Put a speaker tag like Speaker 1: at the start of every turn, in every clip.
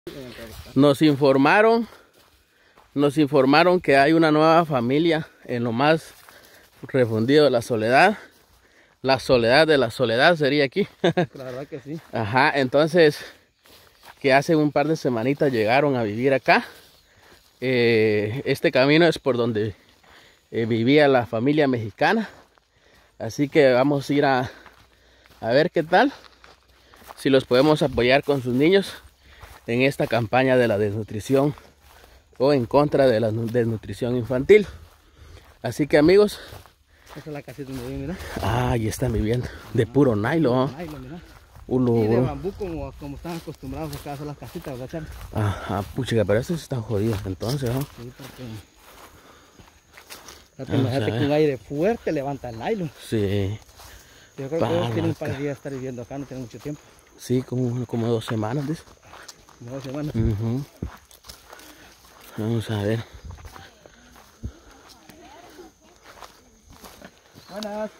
Speaker 1: Nos informaron que hay una nueva familia en lo más refundido de la soledad. La soledad de la soledad sería aquí.
Speaker 2: La verdad que sí.
Speaker 1: Ajá, entonces, que hace un par de semanitas llegaron a vivir acá. Este camino es por donde vivía la familia mexicana. Así que vamos a ir a ver qué tal. Si los podemos apoyar con sus niños en esta campaña de la desnutrición o en contra de la desnutrición infantil. Así que amigos,
Speaker 2: esa es la casita donde viven, mira.
Speaker 1: Ah, ahí están viviendo de puro nylon.
Speaker 2: Y de bambú como están acostumbrados acá a hacer las casitas, ¿verdad, Charlie?
Speaker 1: Ajá, puchica, pero estos están jodidos entonces, ¿no?
Speaker 2: Sí, porque imagínate que un aire fuerte levanta el nylon.
Speaker 1: Sí.
Speaker 2: Yo creo que ellos tienen un par de días de estar viviendo acá, no tienen mucho tiempo.
Speaker 1: Sí, como 2 semanas, dice.
Speaker 2: Como 2 semanas.
Speaker 1: Vamos a ver.
Speaker 2: Buenas.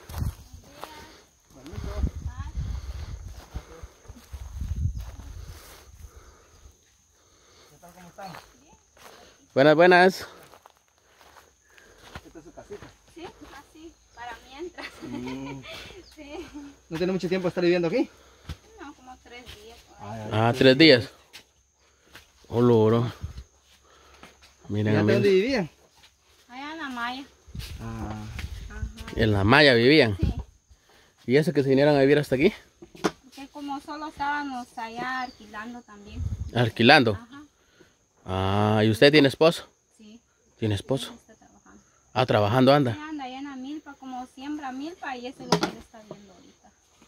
Speaker 2: ¿Qué tal, cómo están?
Speaker 1: Buenas, buenas.
Speaker 2: ¿Esta es su casita?
Speaker 3: Sí, así, para mientras. Sí.
Speaker 2: ¿No tiene mucho tiempo de estar viviendo aquí?
Speaker 3: No, como 3 días.
Speaker 1: Ah, 3 días. Oh, loro. Miren,
Speaker 2: ¿Y dónde vivían?
Speaker 3: Allá en la malla.
Speaker 2: Ah.
Speaker 3: Ajá.
Speaker 1: En la malla vivían.
Speaker 3: Sí.
Speaker 1: ¿Y eso que se vinieron a vivir hasta aquí?
Speaker 3: Porque como solo estábamos allá alquilando también.
Speaker 1: Alquilando.
Speaker 3: Ajá.
Speaker 1: Ah, ¿y usted tiene esposo?
Speaker 3: Sí.
Speaker 1: ¿Tiene esposo?
Speaker 3: Está trabajando.
Speaker 1: Ah, trabajando anda.
Speaker 3: Sí, anda allá en la milpa, como siembra milpa y eso es lo que él está viendo ahorita.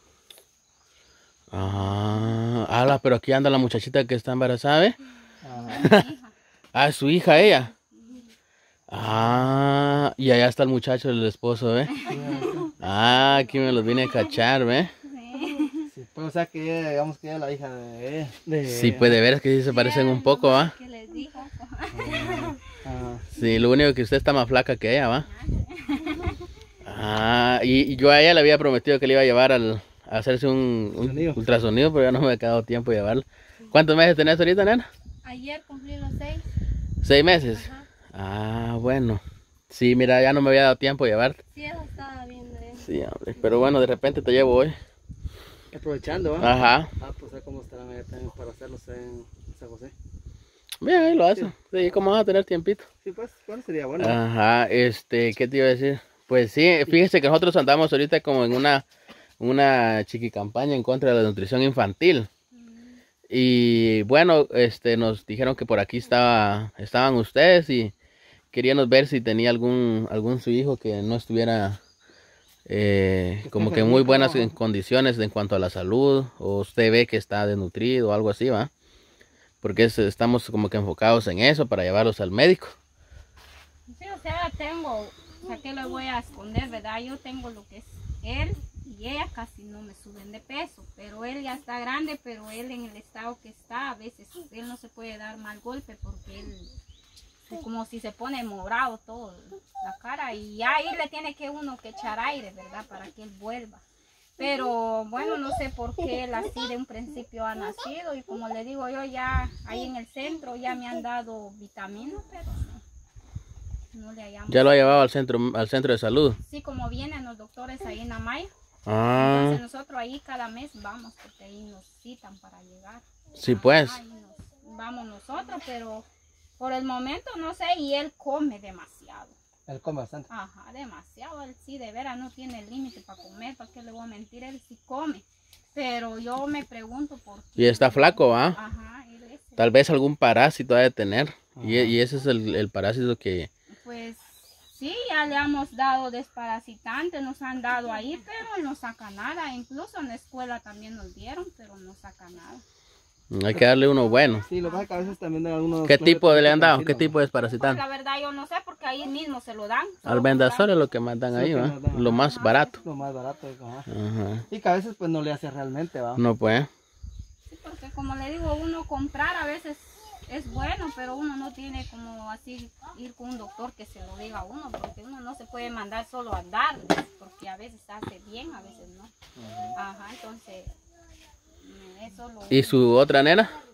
Speaker 1: Ah, pero aquí anda la muchachita que está embarazada, ¿eh?
Speaker 3: Mi hija.
Speaker 1: Ah, es su hija ella. Ah, y allá está el muchacho, el esposo, ¿eh? Ah, aquí me los vine a cachar, ¿ve?
Speaker 3: Sí.
Speaker 2: Sí, pues, o sea que ella, digamos que ella es la hija de...
Speaker 1: Sí, puede ver que sí se parecen un poco, ¿va?
Speaker 3: ¿Qué les dijo?
Speaker 1: Sí, lo único que usted está más flaca que ella, ¿va? Ah, y yo a ella le había prometido que le iba a llevar a hacerse un ultrasonido, pero ya no me ha quedado tiempo de llevarlo. ¿Cuántos meses tenés ahorita, nena?
Speaker 3: Ayer cumplí los 6.
Speaker 1: 6 meses.
Speaker 3: Ajá.
Speaker 1: Ah, bueno. Sí, mira, ya no me había dado tiempo de llevarte.
Speaker 3: Sí, eso estaba viendo él.
Speaker 1: Sí, hombre. Pero bueno, de repente te llevo hoy.
Speaker 2: Aprovechando, ¿va?
Speaker 1: Ajá.
Speaker 2: Ah, pues a cómo estarán allá también para hacerlos en San José.
Speaker 1: Bien, ahí lo hacen. Sí, ¿cómo vas a tener tiempito?
Speaker 2: Sí, pues, bueno, sería bueno.
Speaker 1: Ajá, ¿qué te iba a decir? Pues sí, fíjese que nosotros andamos ahorita como en una chiqui campaña en contra de la nutrición infantil. Y bueno, nos dijeron que por aquí estaban ustedes y queríamos ver si tenía algún su hijo que no estuviera como que en muy buenas condiciones en cuanto a la salud, o usted ve que está desnutrido o algo así, ¿va? Porque estamos como que enfocados en eso para llevarlos al médico.
Speaker 3: Sí, o sea, o sea, ¿qué le voy a esconder, verdad? Yo tengo lo que es él y ella casi no me suben de peso, pero él ya está grande, pero él en el estado que está, a veces él no se puede dar mal golpe porque él como si se pone morado todo la cara y ahí le tiene que uno que echar aire, ¿verdad? Para que él vuelva. Pero bueno, no sé por qué él así de un principio ha nacido y como le digo yo, ya ahí en el centro ya me han dado vitaminas, pero no le hallamos.
Speaker 1: ¿Ya lo ha llevado al centro de salud?
Speaker 3: Sí, como vienen los doctores ahí en Amaya.
Speaker 1: Ah.
Speaker 3: Entonces nosotros ahí cada mes vamos porque ahí nos citan para llegar.
Speaker 1: Sí, pues.
Speaker 3: Ahí vamos nosotros, pero por el momento no sé, y él come demasiado.
Speaker 2: Él come bastante.
Speaker 3: Ajá, demasiado. Él sí, de veras, no tiene límite para comer. ¿Para qué le voy a mentir? Él sí come. Pero yo me pregunto por qué.
Speaker 1: Y está flaco, ¿ah?
Speaker 3: Ajá, él es.
Speaker 1: Tal vez algún parásito ha de tener. Y ese es el parásito que...
Speaker 3: Pues sí, ya le hemos dado desparasitante, nos han dado ahí, pero él no saca nada. Incluso en la escuela también nos dieron, pero no saca nada.
Speaker 1: Hay que darle uno bueno.
Speaker 2: Sí, lo que pasa es que a veces también dan algunos...
Speaker 1: ¿Qué tipo le han dado? ¿Qué tipo de desparasitante?
Speaker 3: Pues la verdad yo no sé, porque ahí mismo se lo dan.
Speaker 1: Albendazol es lo que más dan ahí, ¿va? Lo más barato.
Speaker 2: Lo más barato. Ajá.
Speaker 1: Ajá.
Speaker 2: Y que a veces pues no le hace realmente, ¿va?
Speaker 1: No, pues.
Speaker 3: Sí, porque como le digo, uno comprar a veces es bueno, pero uno no tiene como así ir con un doctor que se lo diga a uno, porque uno no se puede mandar solo a andar, porque a veces hace bien, a veces no. Ajá, entonces eso lo...
Speaker 1: ¿Y su otra nena?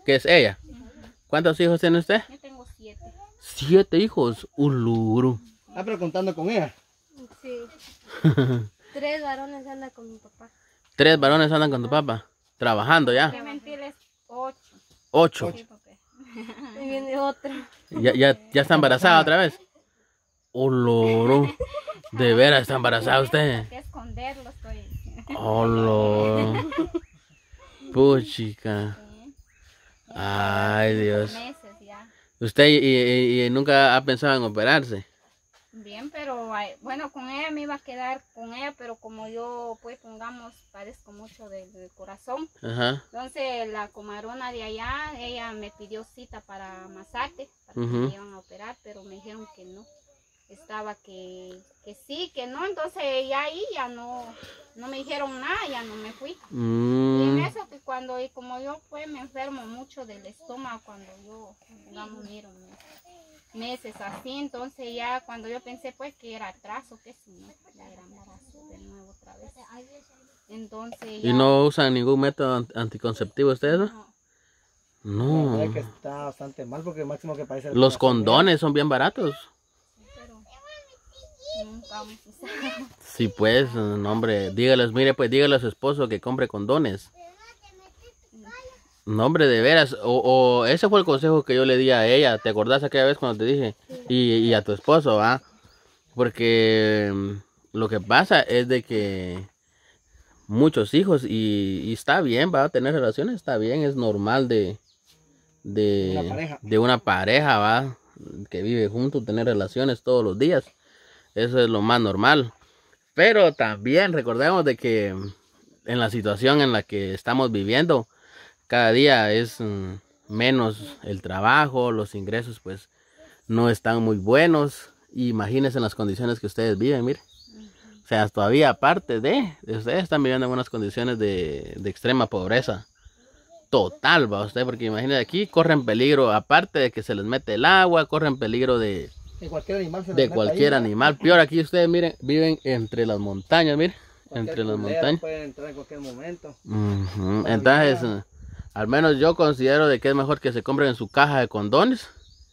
Speaker 1: que es ella. ¿Cuántos hijos tiene usted?
Speaker 3: Yo tengo 7.
Speaker 1: 7 hijos. Uluru.
Speaker 2: Ah, pero contando con ella.
Speaker 4: Sí. 3 varones andan con mi papá.
Speaker 1: 3 varones andan con tu papá. Trabajando
Speaker 3: Que
Speaker 1: ya.
Speaker 3: mentirles 8.
Speaker 1: 8.
Speaker 3: Sí, porque
Speaker 4: Y viene otra.
Speaker 1: Ya está embarazada otra vez. Uluru. De veras está embarazada usted.
Speaker 3: que esconderlo estoy.
Speaker 1: Uluru. Puchica.
Speaker 3: Sí.
Speaker 1: Ay, Dios.
Speaker 3: Meses ya.
Speaker 1: ¿Usted y nunca ha pensado en operarse?
Speaker 3: Bien, pero bueno, con ella me iba a quedar con ella, pero como yo, pues pongamos, padezco mucho del corazón.
Speaker 1: Ajá.
Speaker 3: Entonces la comadrona de allá, ella me pidió cita para Masate, para que
Speaker 1: Ujú.
Speaker 3: me iban a operar, pero me dijeron que no. Estaba que sí, que no, entonces ya ahí ya no me dijeron nada, ya no me fui. Y en eso que cuando, y como yo pues me enfermo mucho del estómago, cuando yo, digamos, miro meses así, entonces ya cuando yo pensé pues que era atraso, que si no, ya era embarazo de nuevo otra vez. Entonces ya...
Speaker 1: ¿Y no usan ningún método anticonceptivo ustedes?
Speaker 3: no.
Speaker 1: No.
Speaker 2: La verdad es que está bastante mal porque el máximo que parece...
Speaker 1: Los condones son bien baratos.
Speaker 3: Pero nunca vamos a usar.
Speaker 1: Sí, pues, no, hombre, dígales, mire, pues dígale a su esposo que compre condones. No, hombre, de veras, o ese fue el consejo que yo le di a ella, ¿te acordás aquella vez cuando te dije? Y a tu esposo, ¿va? Porque lo que pasa es de que muchos hijos, y está bien, va a tener relaciones, está bien, es normal de una pareja, va, que vive juntos, tener relaciones todos los días, eso es lo más normal. Pero también recordemos de que en la situación en la que estamos viviendo, cada día es menos el trabajo, los ingresos pues no están muy buenos. Imagínense en las condiciones que ustedes viven, mire. O sea, todavía aparte de ustedes están viviendo en unas condiciones de extrema pobreza. Total, va usted, porque imagínense aquí corren peligro, aparte de que se les mete el agua, corren peligro de
Speaker 2: cualquier animal se les
Speaker 1: de
Speaker 2: mete
Speaker 1: cualquier
Speaker 2: ahí, ¿no?
Speaker 1: animal. Peor aquí ustedes, miren, viven entre las montañas, miren.
Speaker 2: Cualquier
Speaker 1: Entre las
Speaker 2: culebra
Speaker 1: montañas.
Speaker 2: puede entrar en cualquier momento.
Speaker 1: Ujú. Entonces, al menos yo considero de que es mejor que se compren en su caja de condones.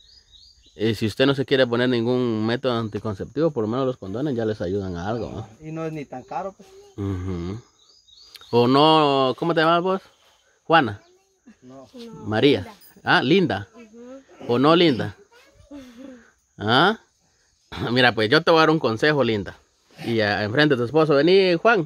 Speaker 1: Y si usted no se quiere poner ningún método anticonceptivo, por lo menos los condones ya les ayudan a algo, ¿no?
Speaker 2: Y no es ni tan caro, pues.
Speaker 1: Ujú. O no, ¿cómo te llamas vos? Juana,
Speaker 2: No.
Speaker 1: María. Ah, Linda. O no, Linda. Ah, mira, pues yo te voy a dar un consejo, Linda. Y enfrente de tu esposo, vení, Juan.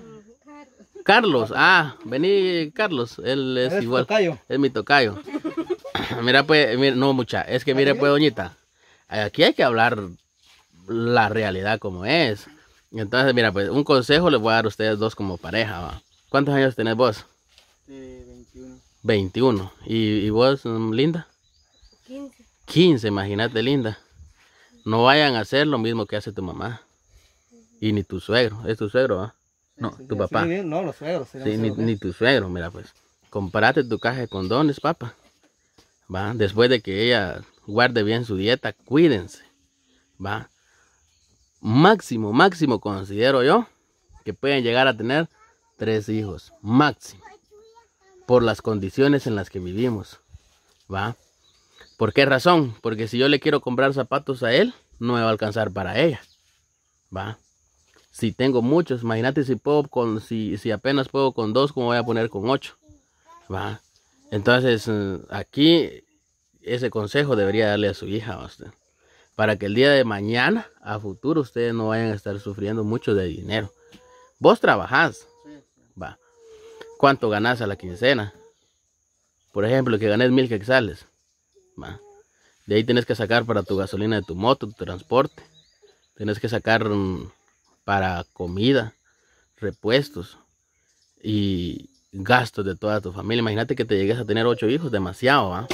Speaker 1: Carlos, vení, Carlos. Él es
Speaker 2: ¿Eres
Speaker 1: igual.
Speaker 2: tocayo?
Speaker 1: Es mi tocayo. Mira, pues, no, mucha. Es que mire, pues, doñita. Aquí hay que hablar la realidad como es. Entonces, mira, pues, un consejo les voy a dar a ustedes dos como pareja, ¿va? ¿Cuántos años tenés vos?
Speaker 2: 21.
Speaker 1: 21. ¿Y vos, Linda?
Speaker 4: 15.
Speaker 1: 15, imagínate, Linda. No vayan a hacer lo mismo que hace tu mamá. Y ni tu suegro. ¿Es tu suegro, va? No,
Speaker 2: Sí,
Speaker 1: tu
Speaker 2: sí,
Speaker 1: papá.
Speaker 2: sí, no, los suegros.
Speaker 1: Sí, ni tu suegro, mira, pues. Comprate tu caja de condones, papá. Va, después de que ella guarde bien su dieta, cuídense. Va. Máximo, máximo considero yo que pueden llegar a tener 3 hijos. Máximo. Por las condiciones en las que vivimos. Va. ¿Por qué razón? Porque si yo le quiero comprar zapatos a él, no me va a alcanzar para ella. Va. Si tengo muchos, imagínate si puedo si apenas puedo con 2, ¿cómo voy a poner con 8? Va. Entonces, aquí ese consejo debería darle a su hija a usted. Para que el día de mañana, a futuro, ustedes no vayan a estar sufriendo mucho de dinero. Vos trabajás. Va. ¿Cuánto ganás a la quincena? Por ejemplo, que ganes 1000 quetzales. Va. De ahí tienes que sacar para tu gasolina de tu moto, tu transporte. Tienes que sacar para comida, repuestos y gastos de toda tu familia. Imagínate que te llegues a tener 8 hijos, demasiado, ¿va?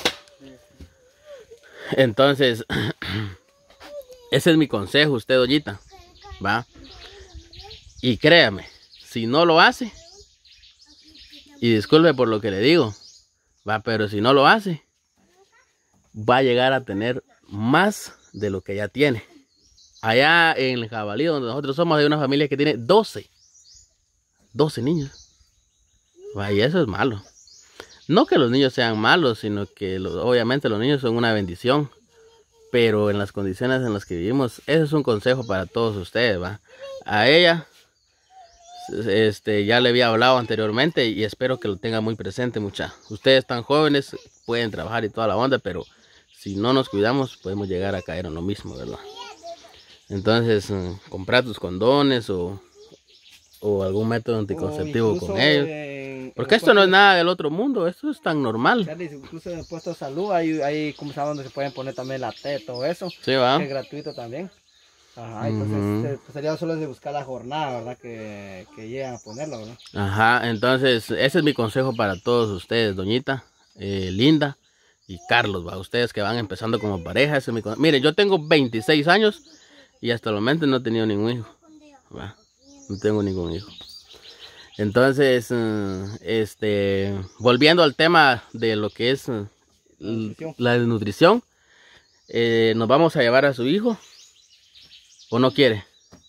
Speaker 1: Entonces, ese es mi consejo, usted, doñita, ¿va? Y créame, si no lo hace, y disculpe por lo que le digo, ¿va? Pero si no lo hace, va a llegar a tener más de lo que ya tiene. Allá en el Jabalí, donde nosotros somos, hay una familia que tiene 12 niños. Y eso es malo. No que los niños sean malos, sino que obviamente los niños son una bendición. Pero en las condiciones en las que vivimos, ese es un consejo para todos ustedes, ¿va? A ella, ya le había hablado anteriormente y espero que lo tenga muy presente, mucha. Ustedes tan jóvenes, pueden trabajar y toda la onda, pero si no nos cuidamos, podemos llegar a caer en lo mismo, ¿verdad? Entonces, comprar tus condones o algún método anticonceptivo con ellos. Porque esto no es nada del otro mundo, esto es tan normal.
Speaker 2: Incluso en el puesto de salud hay como saben, donde se pueden poner también la T, todo eso.
Speaker 1: Sí, va.
Speaker 2: Que es gratuito también. Ajá, entonces pues sería solo de buscar la jornada, ¿verdad? Que llegan a ponerlo, ¿verdad?
Speaker 1: Ajá, entonces ese es mi consejo para todos ustedes, doñita, Linda y Carlos, ¿va? Ustedes que van empezando como pareja, ese es mi consejo. Miren, yo tengo 26 años y hasta el momento no he tenido ningún hijo, ¿va? No tengo ningún hijo. Entonces, volviendo al tema de lo que es la desnutrición, nos vamos a llevar a su hijo. ¿O no quiere?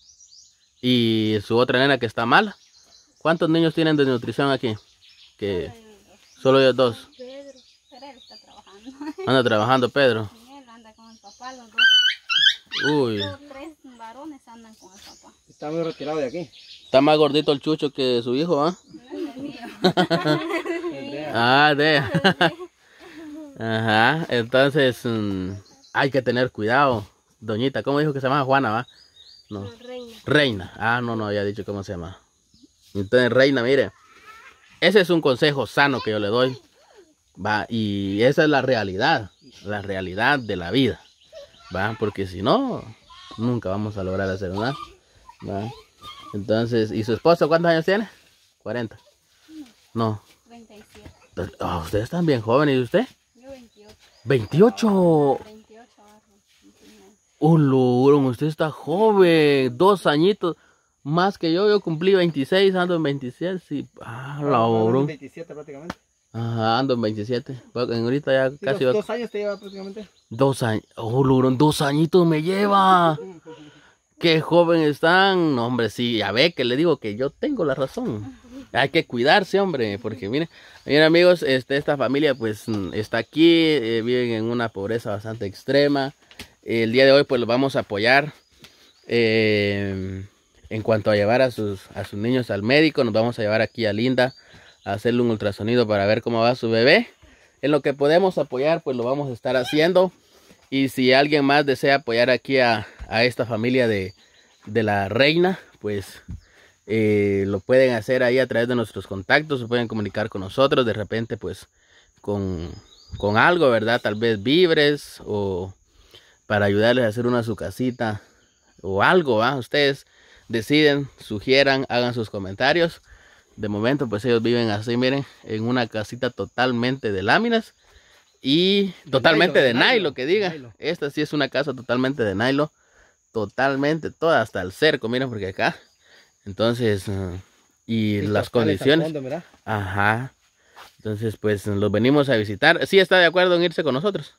Speaker 1: Y su otra nena que está mala. ¿Cuántos niños tienen desnutrición aquí? Que solo ellos dos.
Speaker 3: Pedro, pero él está trabajando.
Speaker 1: Anda trabajando Pedro.
Speaker 3: Él anda con el papá, los dos.
Speaker 1: Uy.
Speaker 3: Los 3 varones andan con el papá.
Speaker 2: Está muy retirado de aquí.
Speaker 1: Está más gordito el chucho que su hijo, ¿ah?
Speaker 3: No es el mío.
Speaker 1: Ah, Ajá, entonces hay que tener cuidado. Doñita, ¿cómo dijo que se llama? Juana, ¿va? No.
Speaker 4: Reina.
Speaker 1: Reina. Ah, no había dicho cómo se llama. Entonces, Reina, mire. Ese es un consejo sano que yo le doy. Va, y esa es la realidad de la vida. Va, porque si no, nunca vamos a lograr hacer nada. Va. Entonces, ¿y su esposo cuántos años tiene? 40. No.
Speaker 3: 37.
Speaker 1: Oh, ustedes están bien jóvenes, ¿y usted?
Speaker 3: Yo 28.
Speaker 1: 28.
Speaker 3: 28 abajo.
Speaker 1: Lurón, usted está joven, 2 añitos más que yo cumplí 26, ando en 27, sí,
Speaker 2: Lurón. 27 prácticamente.
Speaker 1: Ajá, ando en 27, ahorita ya
Speaker 2: Sí,
Speaker 1: casi
Speaker 2: 2 años te lleva prácticamente.
Speaker 1: 2 años, Lurón, 2 añitos me lleva, qué joven están, no hombre, sí, ya ve que le digo que yo tengo la razón, hay que cuidarse, hombre, porque miren amigos, esta familia pues está aquí, viven en una pobreza bastante extrema. El día de hoy pues los vamos a apoyar en cuanto a llevar a sus niños al médico. Nos vamos a llevar aquí a Linda a hacerle un ultrasonido para ver cómo va su bebé. En lo que podemos apoyar pues lo vamos a estar haciendo. Y si alguien más desea apoyar aquí a esta familia de la Reina, pues lo pueden hacer ahí a través de nuestros contactos. Se pueden comunicar con nosotros de repente pues con algo, ¿verdad? Tal vez víveres o para ayudarles a hacer su casita o algo, ¿va? Ustedes deciden, sugieran, hagan sus comentarios. De momento pues ellos viven así, miren, en una casita totalmente de láminas y totalmente de nylon, que diga. Esta sí es una casa totalmente de nylon, totalmente, toda hasta el cerco, miren, porque acá. Entonces, y las condiciones.
Speaker 2: Fondo,
Speaker 1: ajá. Entonces pues los venimos a visitar. ¿Sí está de acuerdo en irse con nosotros?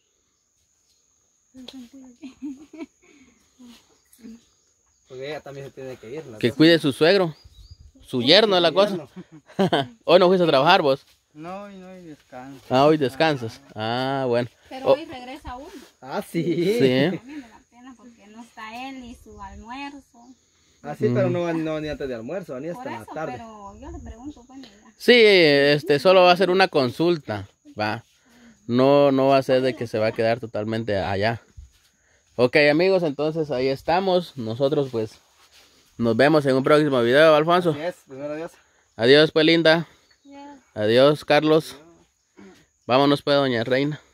Speaker 2: Porque ella también se tiene que ir.
Speaker 1: Que cuide su suegro, su yerno es la cosa. Hoy no fuiste a trabajar vos.
Speaker 2: No, hoy descanso.
Speaker 1: Ah, hoy descansas. Ah, bueno.
Speaker 3: Pero hoy regresa uno.
Speaker 2: Ah, sí.
Speaker 1: Sí.
Speaker 3: A mí me da pena porque no está él ni su almuerzo.
Speaker 2: Ah, sí, pero no ni antes de almuerzo, ni hasta
Speaker 3: Por
Speaker 2: la
Speaker 3: eso,
Speaker 2: tarde.
Speaker 3: pero yo le pregunto, bueno, ya.
Speaker 1: Sí, solo va a ser una consulta, va. No va a ser de que se va a quedar totalmente allá. Ok, amigos, entonces ahí estamos. Nosotros pues nos vemos en un próximo video, Alfonso.
Speaker 2: Así es, primero Dios.
Speaker 1: Adiós, pues, Linda.
Speaker 4: Ya.
Speaker 1: Adiós, Carlos. Vámonos, pues, doña Reina.